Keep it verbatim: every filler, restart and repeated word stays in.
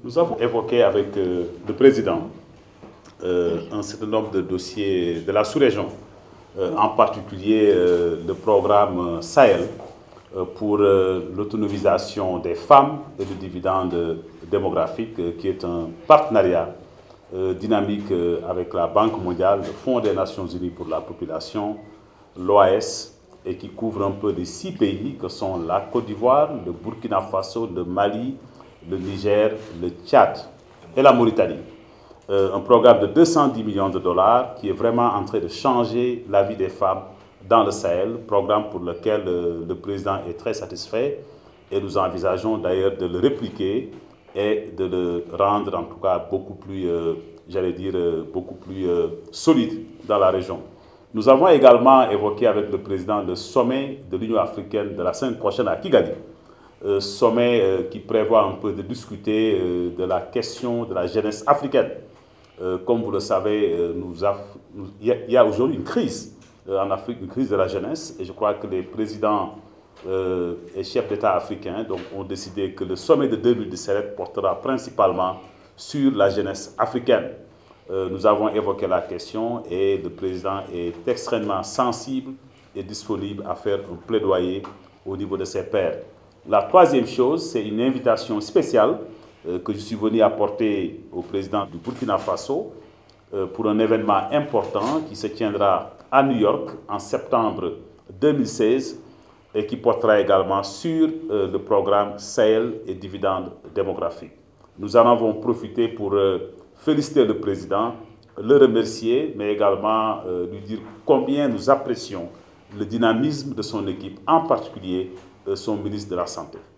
Nous avons évoqué avec euh, le président euh, un certain nombre de dossiers de la sous-région, euh, en particulier euh, le programme Sahel euh, pour euh, l'autonomisation des femmes et le dividende démographique, euh, qui est un partenariat euh, dynamique euh, avec la Banque mondiale, le Fonds des Nations Unies pour la population, l'O A S, et qui couvre un peu les six pays que sont la Côte d'Ivoire, le Burkina Faso, le Mali, le Niger, le Tchad et la Mauritanie. Euh, un programme de deux cent dix millions de dollars qui est vraiment en train de changer la vie des femmes dans le Sahel, programme pour lequel euh, le président est très satisfait et nous envisageons d'ailleurs de le répliquer et de le rendre en tout cas beaucoup plus, euh, j'allais dire, euh, beaucoup plus euh, solide dans la région. Nous avons également évoqué avec le président le sommet de l'Union africaine de la semaine prochaine à Kigali. Euh, sommet euh, qui prévoit un peu de discuter euh, de la question de la jeunesse africaine. Euh, comme vous le savez, euh, nous a, nous, il y a, a aujourd'hui une crise euh, en Afrique, une crise de la jeunesse, et je crois que les présidents euh, et chefs d'État africains donc, ont décidé que le sommet de deux mille dix-sept portera principalement sur la jeunesse africaine. Euh, nous avons évoqué la question et le président est extrêmement sensible et disponible à faire un plaidoyer au niveau de ses pairs. La troisième chose, c'est une invitation spéciale euh, que je suis venu apporter au président du Burkina Faso euh, pour un événement important qui se tiendra à New York en septembre deux mille seize et qui portera également sur euh, le programme Sahel et dividendes démographiques. Nous en avons profité pour euh, féliciter le président, le remercier, mais également euh, lui dire combien nous apprécions le dynamisme de son équipe, en particulier euh, son ministre de la Santé.